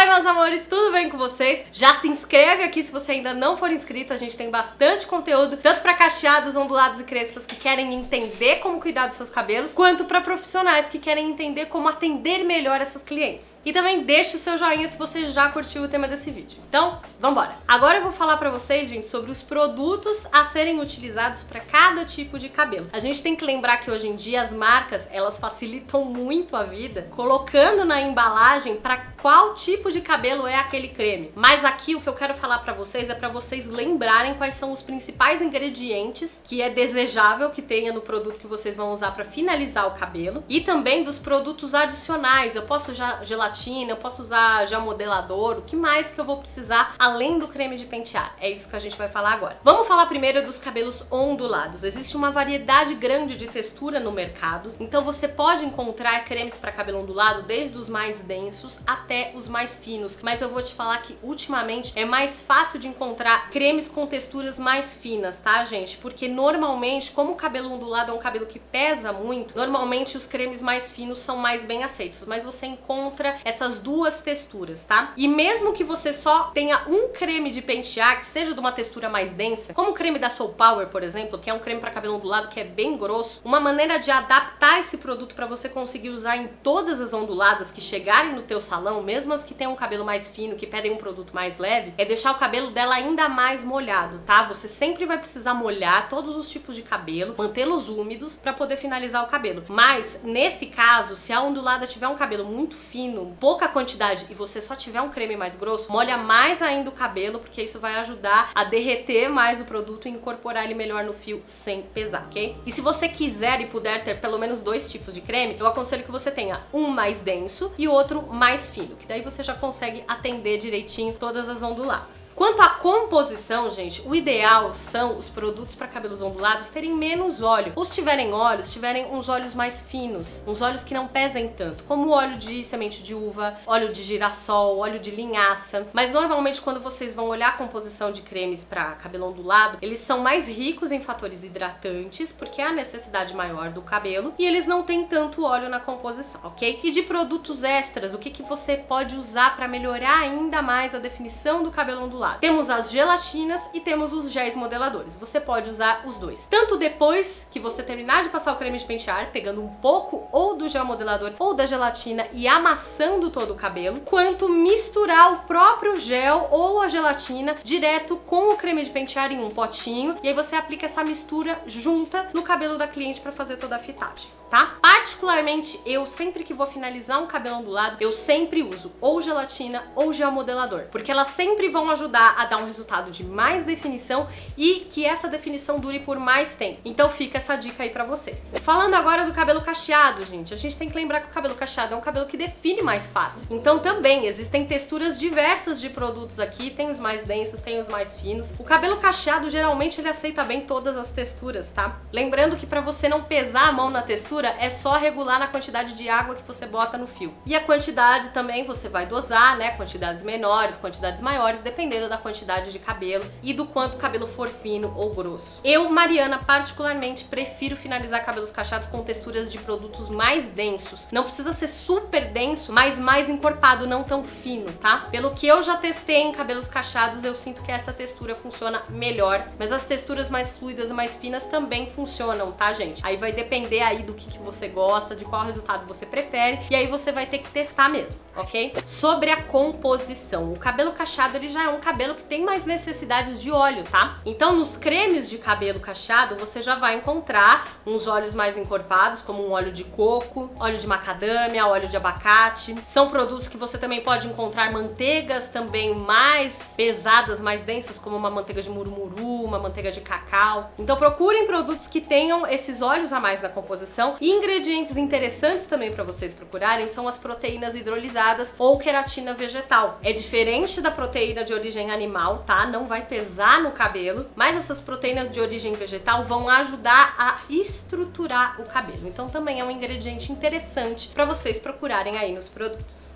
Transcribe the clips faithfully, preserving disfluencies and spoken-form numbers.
Oi, meus amores, tudo bem com vocês? Já se inscreve aqui se você ainda não for inscrito, a gente tem bastante conteúdo, tanto para cacheados, ondulados e crespas que querem entender como cuidar dos seus cabelos, quanto para profissionais que querem entender como atender melhor essas clientes. E também deixe o seu joinha se você já curtiu o tema desse vídeo. Então, vambora! Agora eu vou falar para vocês, gente, sobre os produtos a serem utilizados para cada tipo de cabelo. A gente tem que lembrar que hoje em dia as marcas, elas facilitam muito a vida, colocando na embalagem para qual tipo de cabelo é aquele creme. Mas aqui o que eu quero falar pra vocês é pra vocês lembrarem quais são os principais ingredientes que é desejável que tenha no produto que vocês vão usar pra finalizar o cabelo, e também dos produtos adicionais. Eu posso usar gelatina, eu posso usar gel modelador, o que mais que eu vou precisar além do creme de pentear? É isso que a gente vai falar agora. Vamos falar primeiro dos cabelos ondulados. Existe uma variedade grande de textura no mercado, então você pode encontrar cremes para cabelo ondulado desde os mais densos até os mais finos, mas eu vou te falar que ultimamente é mais fácil de encontrar cremes com texturas mais finas, tá, gente? Porque normalmente, como o cabelo ondulado é um cabelo que pesa muito, normalmente os cremes mais finos são mais bem aceitos, mas você encontra essas duas texturas, tá? E mesmo que você só tenha um creme de pentear que seja de uma textura mais densa, como o creme da Soul Power, por exemplo, que é um creme para cabelo ondulado que é bem grosso, uma maneira de adaptar esse produto para você conseguir usar em todas as onduladas que chegarem no teu salão, mesmo as que tem um cabelo mais fino, que pedem um produto mais leve, é deixar o cabelo dela ainda mais molhado, tá? Você sempre vai precisar molhar todos os tipos de cabelo, mantê-los úmidos para poder finalizar o cabelo. Mas, nesse caso, se a ondulada tiver um cabelo muito fino, pouca quantidade, e você só tiver um creme mais grosso, molha mais ainda o cabelo, porque isso vai ajudar a derreter mais o produto e incorporar ele melhor no fio sem pesar, ok? E se você quiser e puder ter pelo menos dois tipos de creme, eu aconselho que você tenha um mais denso e o outro mais fino, que daí você já consegue atender direitinho todas as onduladas. Quanto à composição, gente, o ideal são os produtos para cabelos ondulados terem menos óleo. Ou se tiverem óleos, tiverem uns óleos mais finos, uns óleos que não pesem tanto, como óleo de semente de uva, óleo de girassol, óleo de linhaça. Mas normalmente quando vocês vão olhar a composição de cremes para cabelo ondulado, eles são mais ricos em fatores hidratantes, porque é a necessidade maior do cabelo, e eles não têm tanto óleo na composição, ok? E de produtos extras, o que, que você pode usar para melhorar ainda mais a definição do cabelo ondulado? Temos as gelatinas e temos os géis modeladores. Você pode usar os dois. Tanto depois que você terminar de passar o creme de pentear, pegando um pouco ou do gel modelador ou da gelatina e amassando todo o cabelo, quanto misturar o próprio gel ou a gelatina direto com o creme de pentear em um potinho, e aí você aplica essa mistura junta no cabelo da cliente para fazer toda a fitagem, tá? Particularmente, eu sempre que vou finalizar um cabelo ondulado, eu sempre uso ou gelatina ou gel modelador, porque elas sempre vão ajudar a dar um resultado de mais definição e que essa definição dure por mais tempo. Então fica essa dica aí pra vocês. Falando agora do cabelo cacheado, gente, a gente tem que lembrar que o cabelo cacheado é um cabelo que define mais fácil. Então também existem texturas diversas de produtos aqui, tem os mais densos, tem os mais finos. O cabelo cacheado geralmente ele aceita bem todas as texturas, tá? Lembrando que pra você não pesar a mão na textura, é só regular na quantidade de água que você bota no fio. E a quantidade também você vai dosar, né? Quantidades menores, quantidades maiores, dependendo da quantidade de cabelo e do quanto o cabelo for fino ou grosso. Eu, Mariana, particularmente prefiro finalizar cabelos cacheados com texturas de produtos mais densos. Não precisa ser super denso, mas mais encorpado, não tão fino, tá? Pelo que eu já testei em cabelos cacheados, eu sinto que essa textura funciona melhor, mas as texturas mais fluidas, mais finas também funcionam, tá, gente? Aí vai depender aí do que, que você gosta, de qual resultado você prefere, e aí você vai ter que testar mesmo, ok? Sobre a composição, o cabelo cacheado ele já é um cabelo que tem mais necessidades de óleo, tá? Então nos cremes de cabelo cacheado você já vai encontrar uns óleos mais encorpados, como um óleo de coco, óleo de macadâmia, óleo de abacate. São produtos que você também pode encontrar manteigas também mais pesadas, mais densas, como uma manteiga de murumuru, uma manteiga de cacau. Então procurem produtos que tenham esses óleos a mais na composição. E ingredientes interessantes também para vocês procurarem são as proteínas hidrolisadas ou queratina vegetal. É diferente da proteína de origem animal, tá? Não vai pesar no cabelo, mas essas proteínas de origem vegetal vão ajudar a estruturar o cabelo. Então também é um ingrediente interessante para vocês procurarem aí nos produtos.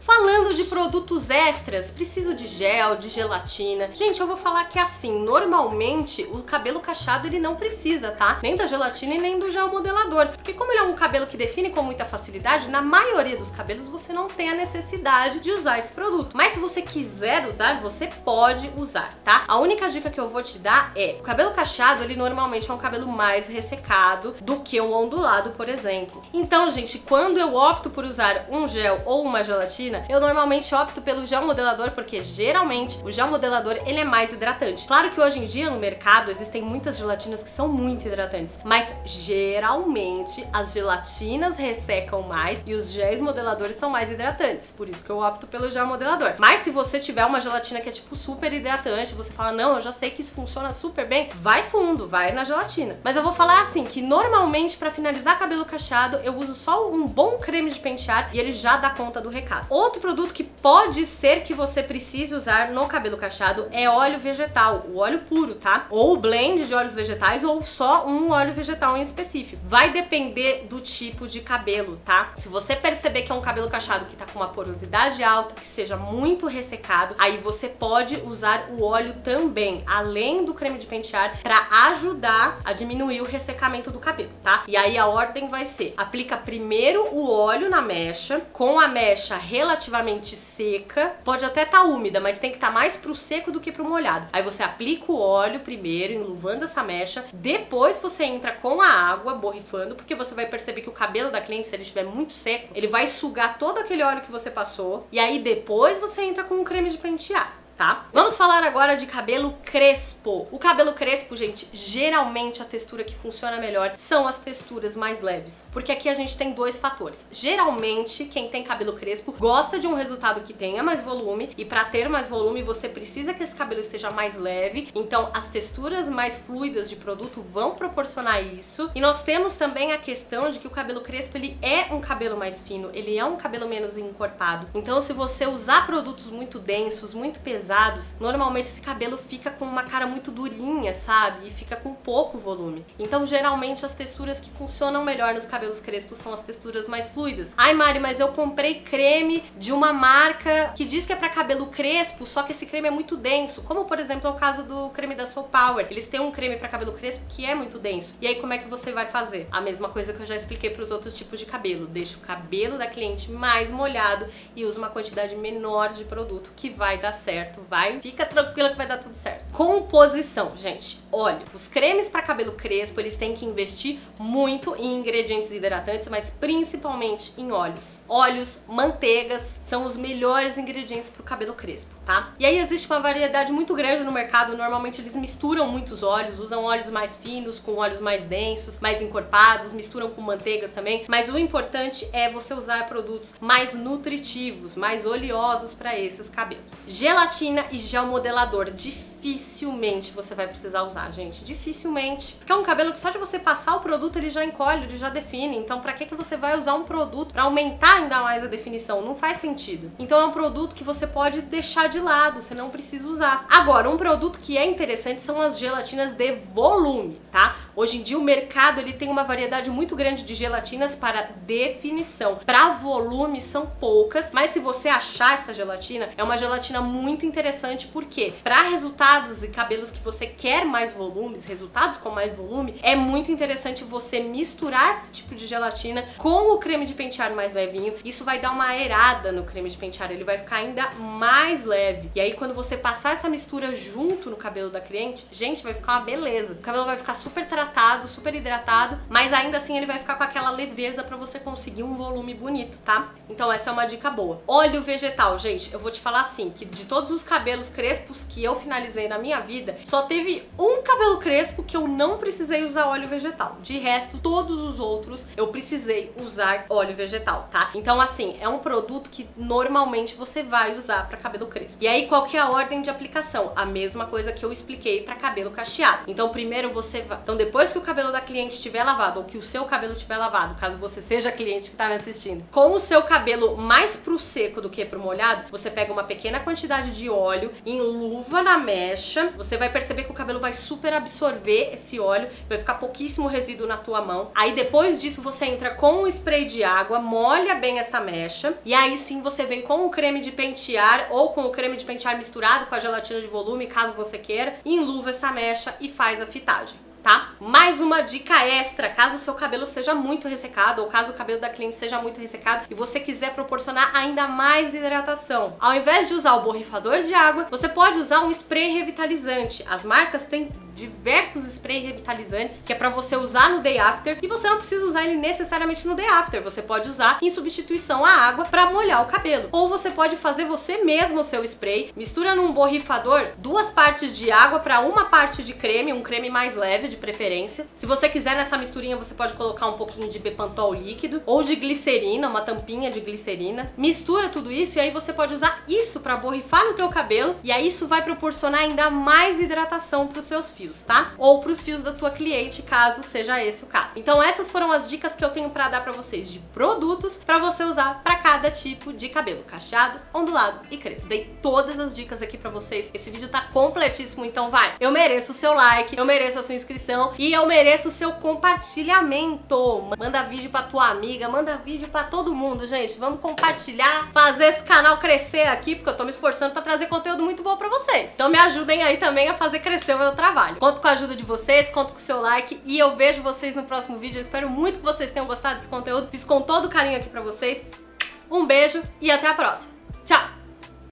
Falando de produtos extras, preciso de gel, de gelatina. Gente, eu vou falar que assim, normalmente o cabelo cacheado ele não precisa, tá? Nem da gelatina e nem do gel modelador. Porque como ele é um cabelo que define com muita facilidade, na maioria dos cabelos você não tem a necessidade de usar esse produto. Mas se você quiser usar, você pode usar, tá? A única dica que eu vou te dar é, o cabelo cacheado, ele normalmente é um cabelo mais ressecado do que o ondulado, por exemplo. Então, gente, quando eu opto por usar um gel ou uma gelatina, eu normalmente opto pelo gel modelador, porque geralmente o gel modelador ele é mais hidratante. Claro que hoje em dia no mercado existem muitas gelatinas que são muito hidratantes, mas geralmente as gelatinas ressecam mais e os géis modeladores são mais hidratantes, por isso que eu opto pelo gel modelador. Mas se você tiver uma gelatina que é tipo super hidratante, você fala, não, eu já sei que isso funciona super bem, vai fundo, vai na gelatina. Mas eu vou falar assim, que normalmente pra finalizar cabelo cacheado, eu uso só um bom creme de pentear e ele já dá conta do recado. Outro produto que pode ser que você precise usar no cabelo cacheado é óleo vegetal, o óleo puro, tá? Ou o blend de óleos vegetais ou só um óleo vegetal em específico. Vai depender do tipo de cabelo, tá? Se você perceber que é um cabelo cacheado que tá com uma porosidade alta, que seja muito ressecado, aí você pode usar o óleo também, além do creme de pentear, pra ajudar a diminuir o ressecamento do cabelo, tá? E aí a ordem vai ser, aplica primeiro o óleo na mecha, com a mecha relativamente seca, pode até estar tá úmida, mas tem que estar tá mais pro seco do que pro molhado. Aí você aplica o óleo primeiro, enluvando essa mecha, depois você entra com a água, borrifando, porque você vai perceber que o cabelo da cliente, se ele estiver muito seco, ele vai sugar todo aquele óleo que você passou, e aí depois você entra com o creme de pentear. Tá? Vamos falar agora de cabelo crespo. O cabelo crespo, gente, geralmente a textura que funciona melhor são as texturas mais leves, porque aqui a gente tem dois fatores. Geralmente, quem tem cabelo crespo gosta de um resultado que tenha mais volume, e para ter mais volume você precisa que esse cabelo esteja mais leve, então as texturas mais fluidas de produto vão proporcionar isso. E nós temos também a questão de que o cabelo crespo, ele é um cabelo mais fino, ele é um cabelo menos encorpado. Então se você usar produtos muito densos, muito pesados, normalmente esse cabelo fica com uma cara muito durinha, sabe? E fica com pouco volume. Então, geralmente, as texturas que funcionam melhor nos cabelos crespos são as texturas mais fluidas. Ai, Mari, mas eu comprei creme de uma marca que diz que é pra cabelo crespo, só que esse creme é muito denso. Como, por exemplo, é o caso do creme da Soul Power. Eles têm um creme pra cabelo crespo que é muito denso. E aí, como é que você vai fazer? A mesma coisa que eu já expliquei pros outros tipos de cabelo. Deixa o cabelo da cliente mais molhado e usa uma quantidade menor de produto que vai dar certo. Vai, fica tranquila que vai dar tudo certo. Composição, gente, olha, os cremes para cabelo crespo, eles têm que investir muito em ingredientes hidratantes, mas principalmente em óleos. Óleos, manteigas são os melhores ingredientes para o cabelo crespo, tá? E aí existe uma variedade muito grande no mercado, normalmente eles misturam muitos óleos, usam óleos mais finos com óleos mais densos, mais encorpados, misturam com manteigas também, mas o importante é você usar produtos mais nutritivos, mais oleosos para esses cabelos. Gelatina e gel modelador, dificilmente você vai precisar usar, gente, dificilmente, porque é um cabelo que só de você passar o produto ele já encolhe, ele já define, então pra que que você vai usar um produto pra aumentar ainda mais a definição? Não faz sentido. Então é um produto que você pode deixar de lado, você não precisa usar. Agora, um produto que é interessante são as gelatinas de volume, tá? Hoje em dia o mercado ele tem uma variedade muito grande de gelatinas para definição. Para volume são poucas, mas se você achar essa gelatina, é uma gelatina muito interessante, porque para resultados e cabelos que você quer mais volumes, resultados com mais volume, é muito interessante você misturar esse tipo de gelatina com o creme de pentear mais levinho. Isso vai dar uma aerada no creme de pentear, ele vai ficar ainda mais leve. E aí quando você passar essa mistura junto no cabelo da cliente, gente, vai ficar uma beleza. O cabelo vai ficar super tratado, super hidratado, mas ainda assim ele vai ficar com aquela leveza pra você conseguir um volume bonito, tá? Então essa é uma dica boa. Óleo vegetal, gente, eu vou te falar assim, que de todos os cabelos crespos que eu finalizei na minha vida, só teve um cabelo crespo que eu não precisei usar óleo vegetal. De resto, todos os outros eu precisei usar óleo vegetal, tá? Então assim, é um produto que normalmente você vai usar pra cabelo crespo. E aí qual que é a ordem de aplicação? A mesma coisa que eu expliquei pra cabelo cacheado. Então primeiro você vai... Então depois depois que o cabelo da cliente estiver lavado, ou que o seu cabelo estiver lavado, caso você seja cliente que tá me assistindo, com o seu cabelo mais pro seco do que pro molhado, você pega uma pequena quantidade de óleo, enluva na mecha, você vai perceber que o cabelo vai super absorver esse óleo, vai ficar pouquíssimo resíduo na tua mão. Aí depois disso você entra com o spray de água, molha bem essa mecha, e aí sim você vem com o creme de pentear, ou com o creme de pentear misturado com a gelatina de volume, caso você queira, enluva essa mecha e faz a fitagem. Tá? Mais uma dica extra, caso o seu cabelo seja muito ressecado ou caso o cabelo da cliente seja muito ressecado e você quiser proporcionar ainda mais hidratação. Ao invés de usar o borrifador de água, você pode usar um spray revitalizante. As marcas têm diversos spray revitalizantes que é pra você usar no day after e você não precisa usar ele necessariamente no day after, você pode usar em substituição à água pra molhar o cabelo. Ou você pode fazer você mesmo o seu spray, mistura num borrifador duas partes de água pra uma parte de creme, um creme mais leve de preferência. Se você quiser nessa misturinha você pode colocar um pouquinho de Bepantol líquido ou de glicerina, uma tampinha de glicerina. Mistura tudo isso e aí você pode usar isso pra borrifar no teu cabelo e aí isso vai proporcionar ainda mais hidratação pros seus fios. Tá? Ou pros fios da tua cliente, caso seja esse o caso. Então essas foram as dicas que eu tenho pra dar pra vocês de produtos pra você usar pra cada tipo de cabelo, cacheado, ondulado e crespo. Dei todas as dicas aqui pra vocês. Esse vídeo tá completíssimo, então vai. Eu mereço o seu like, eu mereço a sua inscrição e eu mereço o seu compartilhamento. Manda vídeo pra tua amiga, manda vídeo pra todo mundo, gente. Vamos compartilhar, fazer esse canal crescer aqui, porque eu tô me esforçando pra trazer conteúdo muito bom pra vocês. Então me ajudem aí também a fazer crescer o meu trabalho. Conto com a ajuda de vocês, conto com o seu like e eu vejo vocês no próximo vídeo. Eu espero muito que vocês tenham gostado desse conteúdo. Fiz com todo carinho aqui pra vocês. Um beijo e até a próxima!